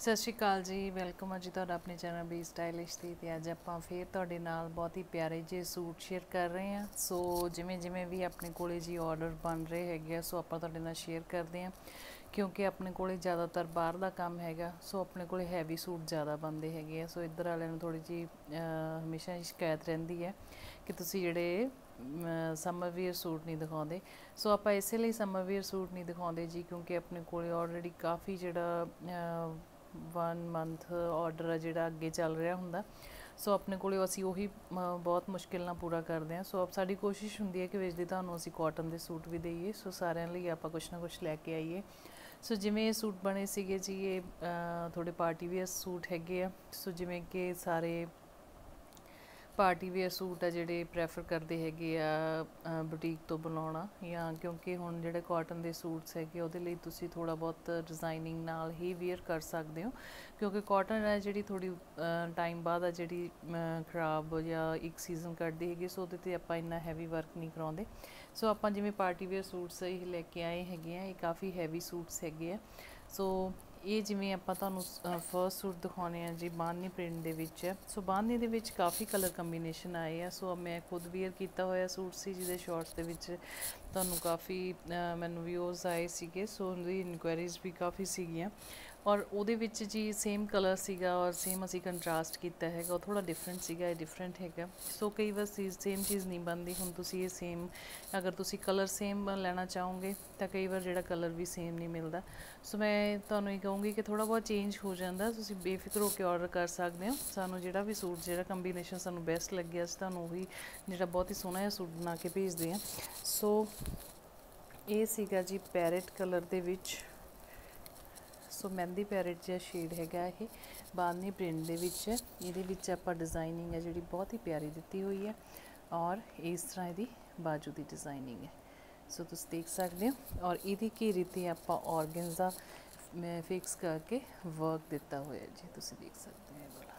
ਸਤਿ ਸ਼੍ਰੀ ਅਕਾਲ ਜੀ, ਵੈਲਕਮ ਹੈ ਜੀ ਤੁਹਾਡਾ ਆਪਣੇ ਚੈਨਲ ਬੀ ਸਟਾਈਲਿਸ਼ ਤੇ ਅੱਜ ਆਪਾਂ ਫੇਰ ਤੁਹਾਡੇ ਨਾਲ ਬਹੁਤ ਹੀ ਪਿਆਰੇ ਜਿਹੇ ਸੂਟ ਸ਼ੇਅਰ ਕਰ ਰਹੇ ਹਾਂ। ਸੋ ਜਿਵੇਂ ਵੀ ਆਪਣੇ ਕੋਲੇ ਜੀ ਆਰਡਰ ਬਣ ਰਹੇ ਹੈਗੇ ਆ, ਸੋ ਆਪਾਂ ਤੁਹਾਡੇ ਨਾਲ ਸ਼ੇਅਰ ਕਰਦੇ ਹਾਂ ਕਿਉਂਕਿ ਆਪਣੇ ਕੋਲੇ ਜ਼ਿਆਦਾਤਰ ਬਾਹਰ ਦਾ ਕੰਮ ਹੈਗਾ। ਸੋ ਆਪਣੇ ਕੋਲੇ ਹੈਵੀ ਸੂਟ ਜ਼ਿਆਦਾ ਬਣਦੇ ਹੈਗੇ ਆ। ਸੋ ਇੱਧਰ ਵਾਲਿਆਂ ਨੂੰ ਥੋੜ੍ਹੀ ਜਿਹੀ ਹਮੇਸ਼ਾ ਹੀ ਸ਼ਿਕਾਇਤ ਰਹਿੰਦੀ ਹੈ ਕਿ ਤੁਸੀਂ ਜਿਹੜੇ ਸਮਰ ਵੀਅਰ ਸੂਟ ਨਹੀਂ ਦਿਖਾਉਂਦੇ। ਸੋ ਆਪਾਂ ਇਸੇ ਲਈ ਸਮਰ ਵੀਅਰ ਸੂਟ ਨਹੀਂ ਦਿਖਾਉਂਦੇ ਜੀ ਕਿਉਂਕਿ ਆਪਣੇ ਕੋਲੇ ਆਲਰੇਡੀ ਕਾਫੀ ਜਿਹੜਾ 1 ਮੰਥ ਆਰਡਰ ਆ ਜਿਹੜਾ ਅੱਗੇ ਚੱਲ ਰਿਹਾ ਹੁੰਦਾ। ਸੋ ਆਪਣੇ ਕੋਲੇ ਅਸੀਂ ਉਹੀ ਬਹੁਤ ਮੁਸ਼ਕਿਲ ਨਾਲ ਪੂਰਾ ਕਰਦੇ ਹਾਂ। ਸੋ ਸਾਡੀ ਕੋਸ਼ਿਸ਼ ਹੁੰਦੀ ਹੈ ਕਿ ਵਿੱਚ ਦੀ ਤੁਹਾਨੂੰ ਅਸੀਂ ਕਾਟਨ ਦੇ ਸੂਟ ਵੀ ਦਈਏ। ਸੋ ਸਾਰਿਆਂ ਲਈ ਆਪਾਂ ਕੁਛ ਨਾ ਕੁਛ ਲੈ ਕੇ ਆਈਏ। ਸੋ ਜਿਵੇਂ ਇਹ ਸੂਟ ਬਣੇ ਸੀਗੇ ਜੀ, ਇਹ ਥੋੜ੍ਹੇ ਪਾਰਟੀ ਵੇਅਰ ਸੂਟ ਹੈਗੇ ਆ। ਸੋ ਜਿਵੇਂ ਕਿ ਸਾਰੇ ਪਾਰਟੀ ਵੇਅਰ ਸੂਟ ਆ ਜਿਹੜੇ ਪ੍ਰੈਫਰ ਕਰਦੇ ਹੈਗੇ ਆ ਬੁਟੀਕ ਤੋਂ ਬਣਾਉਣਾ, ਜਾਂ ਕਿਉਂਕਿ ਹੁਣ ਜਿਹੜੇ ਕਾਟਨ ਦੇ ਸੂਟਸ ਹੈਗੇ ਉਹਦੇ ਲਈ ਤੁਸੀਂ ਥੋੜ੍ਹਾ ਬਹੁਤ ਡਿਜ਼ਾਈਨਿੰਗ ਨਾਲ ਹੀ ਵੇਅਰ ਕਰ ਸਕਦੇ ਹੋ ਕਿਉਂਕਿ ਕਾਟਨ ਹੈ ਜਿਹੜੀ ਥੋੜ੍ਹੀ ਟਾਈਮ ਬਾਅਦ ਆ ਜਿਹੜੀ ਖਰਾਬ ਜਾਂ ਇੱਕ ਸੀਜ਼ਨ ਕੱਢਦੀ ਹੈਗੀ। ਸੋ ਉਹਦੇ 'ਤੇ ਆਪਾਂ ਇੰਨਾ ਹੈਵੀ ਵਰਕ ਨਹੀਂ ਕਰਾਉਂਦੇ। ਸੋ ਆਪਾਂ ਜਿਵੇਂ ਪਾਰਟੀ ਵੇਅਰ ਸੂਟਸ ਹੀ ਲੈ ਕੇ ਆਏ ਹੈਗੇ ਆ। ਇਹ ਕਾਫੀ ਹੈਵੀ ਸੂਟਸ ਹੈਗੇ ਆ। ਸੋ ਇਹ ਜਿਵੇਂ ਆਪਾਂ ਤੁਹਾਨੂੰ ਫਸਟ ਸੂਟ ਦਿਖਾਉਂਦੇ ਹਾਂ ਜੀ, ਬਾਂਧਨੀ ਪ੍ਰਿੰਟ ਦੇ ਵਿੱਚ ਹੈ। ਸੋ ਬਾਂਧਨੀ ਦੇ ਵਿੱਚ ਕਾਫੀ ਕਲਰ ਕੰਬੀਨੇਸ਼ਨ ਆਏ ਆ। ਸੋ ਮੈਂ ਖੁਦ ਵੀਅਰ ਕੀਤਾ ਹੋਇਆ ਸੂਟ ਸੀ ਜਿਹਦੇ ਸ਼ਾਰਟਸ ਦੇ ਵਿੱਚ ਤੁਹਾਨੂੰ ਕਾਫੀ ਮੈਨੂੰ ਵਿਊਜ਼ ਆਏ ਸੀਗੇ। ਸੋ ਉਹਦੀ ਇਨਕੁਆਇਰੀਜ਼ ਵੀ ਕਾਫੀ ਸੀਗੀਆਂ ਔਰ ਉਹਦੇ ਵਿੱਚ ਜੀ ਸੇਮ ਕਲਰ ਸੀਗਾ ਔਰ ਸੇਮ ਅਸੀਂ ਕੰਟਰਾਸਟ ਕੀਤਾ ਹੈਗਾ। ਉਹ ਥੋੜ੍ਹਾ ਡਿਫਰੈਂਟ ਸੀਗਾ, ਇਹ ਡਿਫਰੈਂਟ ਹੈਗਾ। ਸੋ ਕਈ ਵਾਰ ਸੇਮ ਚੀਜ਼ ਨਹੀਂ ਬਣਦੀ। ਹੁਣ ਤੁਸੀਂ ਇਹ ਸੇਮ ਅਗਰ ਤੁਸੀਂ ਕਲਰ ਸੇਮ ਲੈਣਾ ਚਾਹੋਗੇ ਤਾਂ ਕਈ ਵਾਰ ਜਿਹੜਾ ਕਲਰ ਵੀ ਸੇਮ ਨਹੀਂ ਮਿਲਦਾ। ਸੋ ਮੈਂ ਤੁਹਾਨੂੰ ਇਹ ਕਹੂੰਗੀ ਕਿ ਥੋੜ੍ਹਾ ਬਹੁਤ ਚੇਂਜ ਹੋ ਜਾਂਦਾ। ਤੁਸੀਂ ਬੇਫਿਕਰ ਹੋ ਕੇ ਔਡਰ ਕਰ ਸਕਦੇ ਹੋ। ਸਾਨੂੰ ਜਿਹੜਾ ਵੀ ਸੂਟ ਜਿਹੜਾ ਕੰਬੀਨੇਸ਼ਨ ਸਾਨੂੰ ਬੈਸਟ ਲੱਗਿਆ ਅਸੀਂ ਤੁਹਾਨੂੰ ਉਹੀ ਜਿਹੜਾ ਬਹੁਤ ਹੀ ਸੋਹਣਾ ਜਿਹਾ ਸੂਟ ਬਣਾ ਕੇ ਭੇਜਦੇ ਹਾਂ। ਸੋ ਇਹ ਸੀਗਾ ਜੀ ਪੈਰਟ ਕਲਰ ਦੇ ਵਿੱਚ। ਸੋ ਮਹਿੰਦੀ ਪੈਰਟ ਜਿਹਾ ਸ਼ੇਡ ਹੈਗਾ ਇਹ ਬਾਂਧਨੀ ਪ੍ਰਿੰਟ ਦੇ ਵਿੱਚ। ਇਹਦੇ ਵਿੱਚ ਆਪਾਂ ਡਿਜ਼ਾਈਨਿੰਗ ਹੈ ਜਿਹੜੀ ਬਹੁਤ ਹੀ ਪਿਆਰੀ ਦਿੱਤੀ ਹੋਈ ਹੈ ਔਰ ਇਸ ਤਰ੍ਹਾਂ ਇਹਦੀ ਬਾਜੂ ਦੀ ਡਿਜ਼ਾਈਨਿੰਗ ਹੈ। ਸੋ ਤੁਸੀਂ ਦੇਖ ਸਕਦੇ ਹੋ ਔਰ ਇਹਦੀ ਘੇਰੀ 'ਤੇ ਆਪਾਂ ਔਰਗੈਂਜ਼ਾ ਮੈਂ ਫਿਕਸ ਕਰਕੇ ਵਰਕ ਦਿੱਤਾ ਹੋਇਆ ਜੀ, ਤੁਸੀਂ ਦੇਖ ਸਕਦੇ ਹੋ ਇਹ ਵਾਲਾ।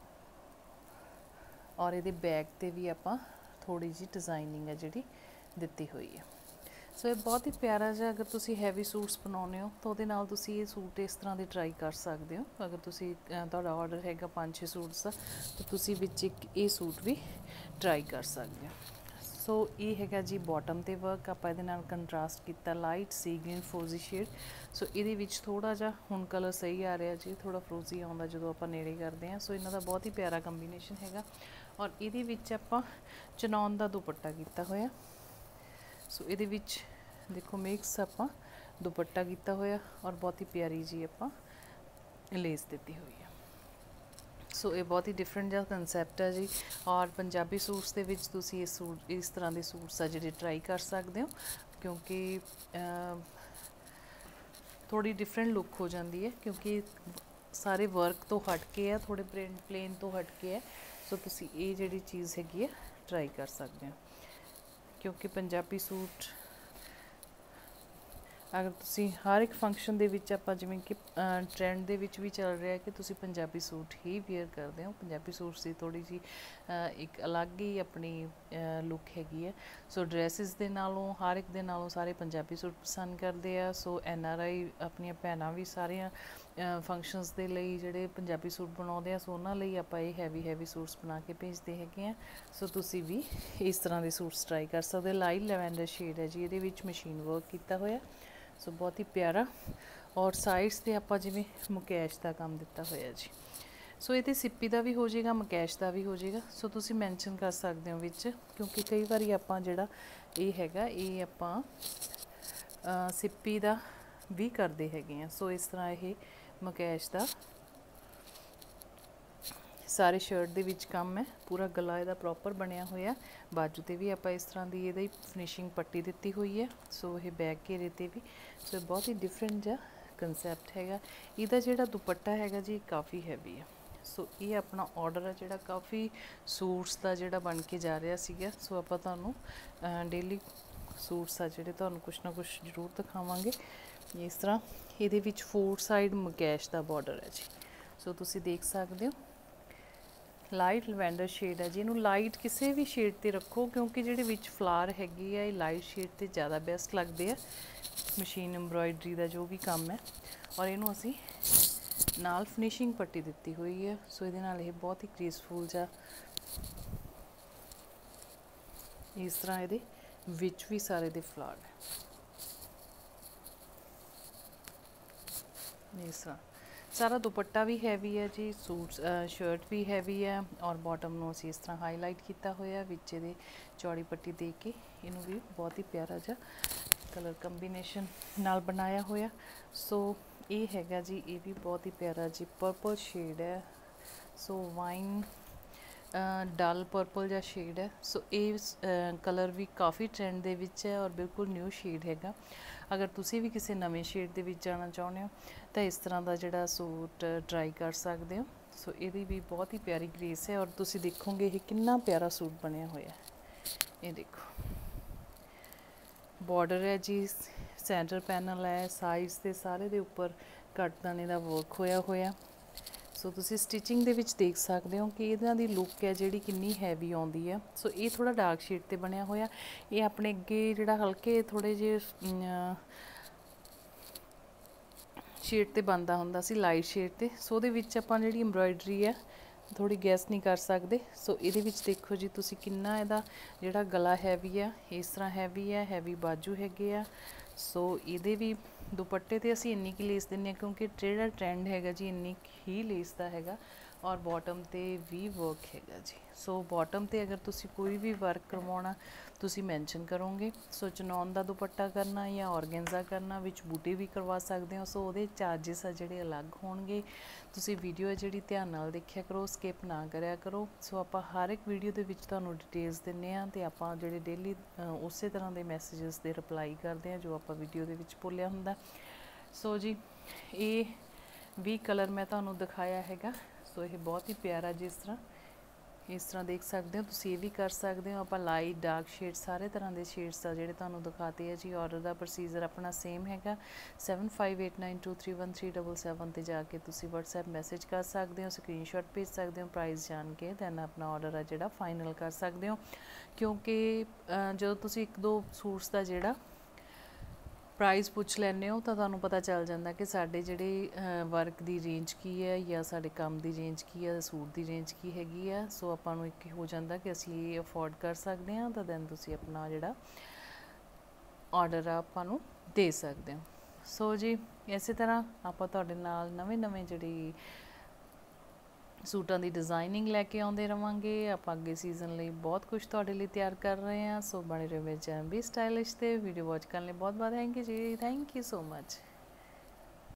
ਔਰ ਇਹਦੇ ਬੈਕ 'ਤੇ ਵੀ ਆਪਾਂ ਥੋੜ੍ਹੀ ਜਿਹੀ ਡਿਜ਼ਾਈਨਿੰਗ ਹੈ ਜਿਹੜੀ ਦਿੱਤੀ ਹੋਈ ਹੈ। ਸੋ ਇਹ ਬਹੁਤ ਹੀ ਪਿਆਰਾ ਜਿਹਾ, ਅਗਰ ਤੁਸੀਂ ਹੈਵੀ ਸੂਟਸ ਬਣਾਉਂਦੇ ਹੋ ਤਾਂ ਉਹਦੇ ਨਾਲ ਤੁਸੀਂ ਇਹ ਸੂਟ ਇਸ ਤਰ੍ਹਾਂ ਦੇ ਟਰਾਈ ਕਰ ਸਕਦੇ ਹੋ। ਅਗਰ ਤੁਸੀਂ ਤੁਹਾਡਾ ਆਰਡਰ ਹੈਗਾ 5-6 ਸੂਟਸ ਦਾ ਤਾਂ ਤੁਸੀਂ ਵਿੱਚ ਇੱਕ ਇਹ ਸੂਟ ਵੀ ਟਰਾਈ ਕਰ ਸਕਦੇ ਹੋ। ਸੋ ਇਹ ਹੈਗਾ ਜੀ ਬਾਟਮ 'ਤੇ ਵਰਕ। ਆਪਾਂ ਇਹਦੇ ਨਾਲ ਕੰਟਰਾਸਟ ਕੀਤਾ ਲਾਈਟ ਸੀ ਗ੍ਰੀਨ ਫਰੋਜ਼ੀ ਸ਼ੇਡ। ਸੋ ਇਹਦੇ ਵਿੱਚ ਥੋੜ੍ਹਾ ਜਿਹਾ ਹੁਣ ਕਲਰ ਸਹੀ ਆ ਰਿਹਾ ਜੀ, ਥੋੜ੍ਹਾ ਫਰੋਜ਼ੀ ਆਉਂਦਾ ਜਦੋਂ ਆਪਾਂ ਨੇੜੇ ਕਰਦੇ ਹਾਂ। ਸੋ ਇਹਨਾਂ ਦਾ ਬਹੁਤ ਹੀ ਪਿਆਰਾ ਕੰਬੀਨੇਸ਼ਨ ਹੈਗਾ ਔਰ ਇਹਦੇ ਵਿੱਚ ਆਪਾਂ ਚਨੌਨ ਦਾ ਦੁਪੱਟਾ ਕੀਤਾ ਹੋਇਆ। ਸੋ ਇਹਦੇ ਵਿੱਚ ਦੇਖੋ ਮਿਕਸ ਆਪਾਂ ਦੁਪੱਟਾ ਕੀਤਾ ਹੋਇਆ ਔਰ ਬਹੁਤ ਹੀ ਪਿਆਰੀ ਜੀ ਆਪਾਂ ਲੇਸ ਦਿੱਤੀ ਹੋਈ ਹੈ। ਸੋ ਇਹ ਬਹੁਤ ਹੀ ਡਿਫਰੈਂਟ ਜਿਹਾ ਕੰਸੈਪਟ ਹੈ ਜੀ ਔਰ ਪੰਜਾਬੀ ਸੂਟਸ ਦੇ ਵਿੱਚ ਤੁਸੀਂ ਇਸ ਤਰ੍ਹਾਂ ਦੇ ਸੂਟਸ ਆ ਜਿਹੜੇ ਟਰਾਈ ਕਰ ਸਕਦੇ ਹੋ ਕਿਉਂਕਿ ਥੋੜ੍ਹੀ ਡਿਫਰੈਂਟ ਲੁੱਕ ਹੋ ਜਾਂਦੀ ਹੈ ਕਿਉਂਕਿ ਸਾਰੇ ਵਰਕ ਤੋਂ ਹਟ ਕੇ ਆ, ਥੋੜ੍ਹੇ ਪਲੇਨ ਤੋਂ ਹਟ ਕੇ ਹੈ। ਸੋ ਤੁਸੀਂ ਇਹ ਜਿਹੜੀ ਚੀਜ਼ ਹੈਗੀ ਹੈ ਟਰਾਈ ਕਰ ਸਕਦੇ ਹੋ ਕਿਉਂਕਿ ਪੰਜਾਬੀ ਸੂਟ ਅਗਰ ਤੁਸੀਂ ਹਰ ਇੱਕ ਫੰਕਸ਼ਨ ਦੇ ਵਿੱਚ ਆਪਾਂ ਜਿਵੇਂ ਕਿ ਟਰੈਂਡ ਦੇ ਵਿੱਚ ਵੀ ਚੱਲ ਰਿਹਾ ਕਿ ਤੁਸੀਂ ਪੰਜਾਬੀ ਸੂਟ ਹੀ ਵੇਅਰ ਕਰਦੇ ਹੋ। ਪੰਜਾਬੀ ਸੂਟਸ ਦੀ ਥੋੜ੍ਹੀ ਜਿਹੀ ਇੱਕ ਅਲੱਗ ਹੀ ਆਪਣੀ ਲੁੱਕ ਹੈਗੀ ਹੈ। ਸੋ ਡਰੈਸਿਸ ਦੇ ਨਾਲੋਂ ਹਰ ਇੱਕ ਦੇ ਨਾਲੋਂ ਸਾਰੇ ਪੰਜਾਬੀ ਸੂਟ ਪਸੰਦ ਕਰਦੇ ਆ। ਸੋ NRI ਆਪਣੀਆਂ ਭੈਣਾਂ ਵੀ ਸਾਰੀਆਂ ਫੰਕਸ਼ਨਸ ਦੇ ਲਈ ਜਿਹੜੇ ਪੰਜਾਬੀ ਸੂਟ ਬਣਾਉਂਦੇ ਆ, ਸੋ ਉਹਨਾਂ ਲਈ ਆਪਾਂ ਇਹ ਹੈਵੀ ਸੂਟਸ ਬਣਾ ਕੇ ਭੇਜਦੇ ਹੈਗੇ ਆ। ਸੋ ਤੁਸੀਂ ਵੀ ਇਸ ਤਰ੍ਹਾਂ ਦੇ ਸੂਟਸ ਟਰਾਈ ਕਰ ਸਕਦੇ। ਲਾਈਟ ਲੈਵੈਂਡਰ ਸ਼ੇਡ ਹੈ ਜੀ, ਇਹਦੇ ਵਿੱਚ ਮਸ਼ੀਨ ਵਰਕ ਕੀਤਾ ਹੋਇਆ। ਸੋ ਬਹੁਤ ਹੀ ਪਿਆਰਾ ਔਰ ਸਾਈਡਸ 'ਤੇ ਆਪਾਂ ਜਿਵੇਂ ਮੁਕੈਸ਼ ਦਾ ਕੰਮ ਦਿੱਤਾ ਹੋਇਆ ਜੀ। ਸੋ ਇਹ 'ਤੇ ਸਿੱਪੀ ਦਾ ਵੀ ਹੋ ਜਾਏਗਾ, ਮੁਕੈਸ਼ ਦਾ ਵੀ ਹੋ ਜਾਏਗਾ। ਸੋ ਤੁਸੀਂ ਮੈਂਸ਼ਨ ਕਰ ਸਕਦੇ ਹੋ ਵਿੱਚ ਕਿਉਂਕਿ ਕਈ ਵਾਰੀ ਆਪਾਂ ਜਿਹੜਾ ਇਹ ਹੈਗਾ ਇਹ ਆਪਾਂ ਸਿੱਪੀ ਦਾ ਵੀ ਕਰਦੇ ਹੈਗੇ ਆ। ਸੋ ਇਸ ਤਰ੍ਹਾਂ ਇਹ ਮੁਕੈਸ਼ ਦਾ ਸਾਰੇ ਸ਼ਰਟ ਦੇ ਵਿੱਚ ਕੰਮ ਹੈ। ਪੂਰਾ ਗਲਾ ਇਹਦਾ ਪ੍ਰੋਪਰ ਬਣਿਆ ਹੋਇਆ। ਬਾਜੂ 'ਤੇ ਵੀ ਆਪਾਂ ਇਸ ਤਰ੍ਹਾਂ ਦੀ ਇਹਦੀ ਫਿਨਿਸ਼ਿੰਗ ਪੱਟੀ ਦਿੱਤੀ ਹੋਈ ਹੈ। ਸੋ ਇਹ ਬੈਕ ਘੇਰੇ 'ਤੇ ਵੀ ਸੋ ਬਹੁਤ ਹੀ ਡਿਫਰੈਂਟ ਜਿਹਾ ਕੰਸੈਪਟ ਹੈਗਾ। ਇਹਦਾ ਜਿਹੜਾ ਦੁਪੱਟਾ ਹੈਗਾ ਜੀ ਕਾਫੀ ਹੈਵੀ ਹੈ। ਸੋ ਇਹ ਆਪਣਾ ਆਰਡਰ ਹੈ ਜਿਹੜਾ ਕਾਫੀ ਸੂਟਸ ਦਾ ਜਿਹੜਾ ਬਣ ਕੇ ਜਾ ਰਿਹਾ ਸੀਗਾ। ਸੋ ਆਪਾਂ ਤੁਹਾਨੂੰ ਡੇਲੀ ਸੂਟਸ ਆ ਜਿਹੜੇ ਤੁਹਾਨੂੰ ਕੁਛ ਨਾ ਕੁਛ ਜ਼ਰੂਰ ਦਿਖਾਵਾਂਗੇ। ਇਸ ਤਰ੍ਹਾਂ ਇਹਦੇ ਵਿੱਚ 4 ਸਾਈਡ ਮੁਕੈਸ਼ ਦਾ ਬਾਰਡਰ ਹੈ ਜੀ। ਸੋ ਤੁਸੀਂ ਦੇਖ ਸਕਦੇ ਹੋ ਲਾਈਟ ਲਵੈਂਡਰ ਸ਼ੇਡ ਹੈ ਜੀ। ਇਹਨੂੰ ਲਾਈਟ ਕਿਸੇ ਵੀ ਸ਼ੇਡ 'ਤੇ ਰੱਖੋ ਕਿਉਂਕਿ ਜਿਹੜੇ ਵਿੱਚ ਫਲਾਰ ਹੈਗੀ ਆ ਇਹ ਲਾਈਟ ਸ਼ੇਡ 'ਤੇ ਜ਼ਿਆਦਾ ਬੈਸਟ ਲੱਗਦੇ ਆ। ਮਸ਼ੀਨ ਐਮਬਰੋਇਡਰੀ ਦਾ ਜੋ ਵੀ ਕੰਮ ਹੈ ਔਰ ਇਹਨੂੰ ਅਸੀਂ ਨਾਲ ਫਿਨਿਸ਼ਿੰਗ ਪੱਟੀ ਦਿੱਤੀ ਹੋਈ ਹੈ। ਸੋ ਇਹਦੇ ਨਾਲ ਇਹ ਬਹੁਤ ਹੀ ਗ੍ਰੇਸਫੁਲ ਜਿਹਾ ਇਸ ਤਰ੍ਹਾਂ ਇਹਦੇ ਵਿੱਚ ਵੀ ਸਾਰੇ ਦੇ ਫਲਾਰ ਹੈ ਇਸ ਤਰ੍ਹਾਂ। ਸਾਰਾ ਦੁਪੱਟਾ ਵੀ ਹੈਵੀ ਹੈ ਜੀ, ਸੂਟ ਸ਼ਰਟ ਵੀ ਹੈਵੀ ਹੈ ਔਰ ਬਾਟਮ ਨੂੰ ਅਸੀਂ ਇਸ ਤਰ੍ਹਾਂ ਹਾਈਲਾਈਟ ਕੀਤਾ ਹੋਇਆ, ਵਿੱਚ ਇਹਦੇ ਚੌੜੀ ਪੱਟੀ ਦੇ ਕੇ ਇਹਨੂੰ ਵੀ ਬਹੁਤ ਹੀ ਪਿਆਰਾ ਜਿਹਾ ਕਲਰ ਕੰਬੀਨੇਸ਼ਨ ਨਾਲ ਬਣਾਇਆ ਹੋਇਆ। ਸੋ ਇਹ ਹੈਗਾ ਜੀ, ਇਹ ਵੀ ਬਹੁਤ ਹੀ ਪਿਆਰਾ ਜੀ ਪਰਪਲ ਸ਼ੇਡ ਹੈ। ਸੋ ਵਾਈਨ ਡਲ ਪਰਪਲ ਜਿਹਾ ਸ਼ੇਡ ਹੈ। ਸੋ ਇਹ ਕਲਰ ਵੀ ਕਾਫੀ ਟ੍ਰੈਂਡ ਦੇ ਵਿੱਚ ਹੈ ਔਰ ਬਿਲਕੁਲ ਨਿਊ ਸ਼ੇਡ ਹੈਗਾ। ਅਗਰ ਤੁਸੀਂ ਵੀ ਕਿਸੇ ਨਵੇਂ ਸ਼ੇਡ ਦੇ ਵਿੱਚ ਜਾਣਾ ਚਾਹੁੰਦੇ ਹੋ ਤਾਂ ਇਸ ਤਰ੍ਹਾਂ ਦਾ ਜਿਹੜਾ ਸੂਟ ਟਰਾਈ ਕਰ ਸਕਦੇ ਹੋ। ਸੋ ਇਹਦੀ ਵੀ ਬਹੁਤ ਹੀ ਪਿਆਰੀ ਗ੍ਰੇਸ ਹੈ ਔਰ ਤੁਸੀਂ ਦੇਖੋਗੇ ਇਹ ਕਿੰਨਾ ਪਿਆਰਾ ਸੂਟ ਬਣਿਆ ਹੋਇਆ। ਇਹ ਦੇਖੋ ਬਾਰਡਰ ਹੈ ਜੀ, ਸੈਂਟਰ ਪੈਨਲ ਹੈ, ਸਾਈਡਸ ਤੇ ਸਾਰੇ ਦੇ ਉੱਪਰ ਕੱਟਦਾਨੇ ਦਾ ਵਰਕ ਹੋਇਆ। ਸੋ ਤੁਸੀਂ ਸਟਿਚਿੰਗ ਦੇ ਵਿੱਚ ਦੇਖ ਸਕਦੇ ਹੋ ਕਿ ਇਹਨਾਂ ਦੀ ਲੁੱਕ ਹੈ ਜਿਹੜੀ ਕਿੰਨੀ ਹੈਵੀ ਆਉਂਦੀ ਹੈ। ਸੋ ਇਹ ਥੋੜਾ ਡਾਰਕ ਸ਼ੇਡ ਤੇ ਬਣਿਆ ਹੋਇਆ। ਇਹ ਆਪਣੇ ਅੱਗੇ ਜਿਹੜਾ ਹਲਕੇ ਥੋੜੇ ਜਿਹੇ ਸ਼ੇਡ ਤੇ ਬਣਦਾ ਹੁੰਦਾ ਸੀ, ਲਾਈਟ ਸ਼ੇਡ ਤੇ। ਸੋ ਉਹਦੇ ਵਿੱਚ ਆਪਾਂ ਜਿਹੜੀ ਐਮਬਰਾਇਡਰੀ ਹੈ ਥੋੜੀ ਗੈਸ ਨਹੀਂ ਕਰ ਸਕਦੇ। ਸੋ ਇਹਦੇ ਵਿੱਚ ਦੇਖੋ ਜੀ ਤੁਸੀਂ ਕਿੰਨਾ ਇਹਦਾ ਜਿਹੜਾ ਗਲਾ ਹੈਵੀ ਆ, ਇਸ ਤਰ੍ਹਾਂ ਹੈਵੀ ਹੈ, ਹੈਵੀ ਬਾਜੂ ਹੈਗੇ ਆ। ਸੋ ਇਹਦੇ ਵੀ ਦੁਪੱਟੇ ਤੇ ਅਸੀਂ ਇੰਨੀ ਕੁ ਲੇਸ ਦਿੰਦੇ ਹਾਂ ਕਿਉਂਕਿ ਜਿਹੜਾ ਟ੍ਰੈਂਡ ਹੈਗਾ ਜੀ ਇੰਨੀ ਹੀ ਲੇਸ ਦਾ ਹੈਗਾ ਔਰ ਬਾਟਮ ਤੇ ਵੀ ਵਰਕ ਹੈਗਾ ਜੀ। ਸੋ ਬਾਟਮ ਤੇ ਅਗਰ ਤੁਸੀਂ ਕੋਈ ਵੀ ਵਰਕ ਕਰਵਾਉਣਾ ਤੁਸੀਂ ਮੈਂਸ਼ਨ ਕਰੋਗੇ। ਸੋ ਚਨੌਨ ਦਾ ਦੁਪੱਟਾ ਕਰਨਾ ਜਾਂ ਔਰਗੈਂਜ਼ਾ ਕਰਨਾ, ਵਿੱਚ ਬੂਟੀ ਵੀ ਕਰਵਾ ਸਕਦੇ ਹੋ। ਸੋ ਉਹਦੇ ਚਾਰजेस ਆ ਜਿਹੜੇ ਅਲੱਗ ਹੋਣਗੇ। ਤੁਸੀਂ ਵੀਡੀਓ ਹੈ ਜਿਹੜੀ ਧਿਆਨ ਨਾਲ ਦੇਖਿਆ ਕਰੋ, ਸਕਿਪ ਨਾ ਕਰਿਆ ਕਰੋ। ਸੋ ਆਪਾਂ ਹਰ ਇੱਕ ਵੀਡੀਓ ਦੇ ਵਿੱਚ ਤੁਹਾਨੂੰ ਡਿਟੇਲਸ ਦਿੰਦੇ ਹਾਂ ਅਤੇ ਆਪਾਂ ਜਿਹੜੇ ਡੇਲੀ ਉਸੇ ਤਰ੍ਹਾਂ ਦੇ ਮੈਸੇजेस ਦੇ ਰਿਪਲਾਈ ਕਰਦੇ ਹਾਂ ਜੋ ਆਪਾਂ ਵੀਡੀਓ ਦੇ ਵਿੱਚ ਬੋਲਿਆ ਹੁੰਦਾ। ਸੋ ਜੀ ਇਹ ਵੀ ਕਲਰ ਮੈਂ ਤੁਹਾਨੂੰ ਦਿਖਾਇਆ ਹੈਗਾ। ਸੋ ਇਹ ਬਹੁਤ ਹੀ ਪਿਆਰਾ ਜਿਸ ਤਰ੍ਹਾਂ ਦੇਖ ਸਕਦੇ ਹੋ ਤੁਸੀਂ। ਇਹ ਵੀ ਕਰ ਸਕਦੇ ਹੋ। ਆਪਾਂ ਲਾਈਟ ਡਾਰਕ ਸ਼ੇਡ ਸਾਰੇ ਤਰ੍ਹਾਂ ਦੇ ਸ਼ੇਡਸ ਆ ਜਿਹੜੇ ਤੁਹਾਨੂੰ ਦਿਖਾਤੇ ਆ ਜੀ। ਆਰਡਰ ਦਾ ਪ੍ਰੋਸੀਜਰ ਆਪਣਾ ਸੇਮ ਹੈਗਾ। 7589231377 ਤੇ ਜਾ ਕੇ ਤੁਸੀਂ WhatsApp ਮੈਸੇਜ ਕਰ ਸਕਦੇ ਹੋ, ਸਕਰੀਨਸ਼ਾਟ ਭੇਜ ਸਕਦੇ ਹੋ, ਪ੍ਰਾਈਸ ਜਾਣ ਕੇ ਦੈਨ ਆਪਣਾ ਆਰਡਰ ਆ ਜਿਹੜਾ ਫਾਈਨਲ ਕਰ ਸਕਦੇ ਹੋ। ਕਿਉਂਕਿ ਜਦੋਂ ਤੁਸੀਂ ਇੱਕ ਦੋ ਸੂਟਸ ਦਾ ਜਿਹੜਾ ਪ੍ਰਾਈਸ ਪੁੱਛ ਲੈਂਦੇ ਹੋ ਤਾਂ ਤੁਹਾਨੂੰ ਪਤਾ ਚੱਲ ਜਾਂਦਾ ਕਿ ਸਾਡੇ ਜਿਹੜੇ ਵਰਕ ਦੀ ਰੇਂਜ ਕੀ ਹੈ ਜਾਂ ਸਾਡੇ ਕੰਮ ਦੀ ਰੇਂਜ ਕੀ ਹੈ, ਸੂਟ ਦੀ ਰੇਂਜ ਕੀ ਹੈਗੀ ਆ। ਸੋ ਆਪਾਂ ਨੂੰ ਇੱਕ ਹੋ ਜਾਂਦਾ ਕਿ ਅਸੀਂ ਇਹ ਅਫੋਰਡ ਕਰ ਸਕਦੇ ਹਾਂ ਤਾਂ ਦੈਨ ਤੁਸੀਂ ਆਪਣਾ ਜਿਹੜਾ ਆਰਡਰ ਆ ਆਪਾਂ ਨੂੰ ਦੇ ਸਕਦੇ ਹੋ। ਸੋ ਜੀ ਇਸੇ ਤਰ੍ਹਾਂ ਆਪਾਂ ਤੁਹਾਡੇ ਨਾਲ ਨਵੇਂ ਜਿਹੜੀ ਸੂਟਾਂ ਦੀ ਡਿਜ਼ਾਈਨਿੰਗ ਲੈ ਕੇ ਆਉਂਦੇ ਰਵਾਂਗੇ। ਆਪਾਂ ਅੱਗੇ ਸੀਜ਼ਨ ਲਈ ਬਹੁਤ ਕੁਝ ਤੁਹਾਡੇ ਲਈ ਤਿਆਰ ਕਰ ਰਹੇ ਹਾਂ। ਸੋ ਬਣੇ ਰਹੋ ਮੇਰੇ ਚੈਨਲ ਬੀ ਸਟਾਈਲਿਸ਼ ਤੇ। ਵੀਡੀਓ ਵਾਚ ਕਰਨ ਲਈ ਬਹੁਤ ਥੈਂਕ ਯੂ ਜੀ। Thank you so much.